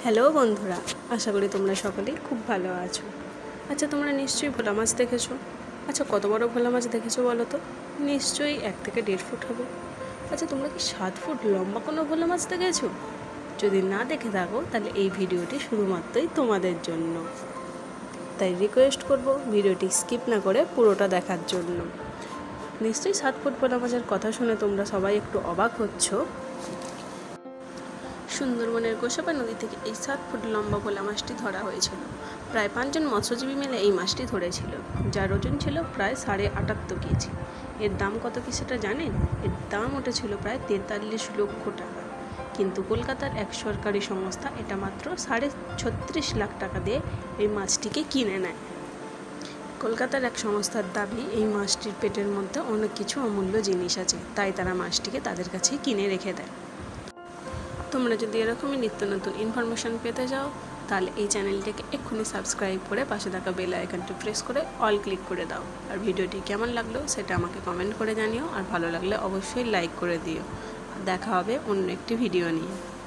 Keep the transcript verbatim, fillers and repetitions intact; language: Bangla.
হ্যালো বন্ধুরা, আশা করি তোমরা সকলেই খুব ভালো আছো। আচ্ছা, তোমরা নিশ্চয়ই ভোলা মাছ দেখেছো। আচ্ছা, কত বড় ভোলা মাছ দেখেছো বলো তো? নিশ্চয়ই এক থেকে দেড় ফুট হবে। আচ্ছা, তোমরা কি সাত ফুট লম্বা কোনো ভোলা মাছ দেখেছো? যদি না দেখে থাকো তাহলে এই ভিডিওটি শুধুমাত্রই তোমাদের জন্য। তাই রিকোয়েস্ট করব ভিডিওটি স্কিপ না করে পুরোটা দেখার জন্য। নিশ্চয়ই সাত ফুট ভোলা মাছের কথা শুনে তোমরা সবাই একটু অবাক হচ্ছ। সুন্দরবনের গোসাবা নদী থেকে এই সাত ফুট লম্বা ভোলা মাছটি ধরা হয়েছিল। প্রায় পাঁচজন মৎস্যজীবী মিলে এই মাছটি ধরেছিল, যার ওজন ছিল প্রায় সাড়ে আটাত্তর কেজি। এর দাম কত কি সেটা জানেন? এর দাম উঠেছিল প্রায় তেতাল্লিশ লক্ষ টাকা। কিন্তু কলকাতার এক সরকারি সংস্থা এটা মাত্র সাড়ে ছত্রিশ লাখ টাকা দিয়ে এই মাছটিকে কিনে নেয়। কলকাতার এক সংস্থার দাবি এই মাছটির পেটের মধ্যে অনেক কিছু অমূল্য জিনিস আছে, তাই তারা মাছটিকে তাদের কাছে কিনে রেখে দেয়। তোমরা যদি এরকমই নিত্য নতুন ইনফরমেশান পেতে যাও তাহলে এই চ্যানেলটিকে এক্ষুনি সাবস্ক্রাইব করে পাশে থাকা বেল আইকনটি প্রেস করে অল ক্লিক করে দাও। আর ভিডিওটি কেমন লাগলো সেটা আমাকে কমেন্ট করে জানিও, আর ভালো লাগলে অবশ্যই লাইক করে দিও। দেখা হবে অন্য একটি ভিডিও নিয়ে।